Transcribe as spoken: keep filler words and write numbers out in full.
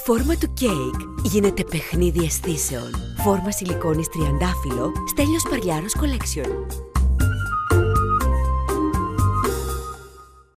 φόρμα του κέικ γίνεται παιχνίδι αισθήσεων. Φόρμα σιλικόνης τριαντάφυλλο Στέλιος Παρλιάρος Collection.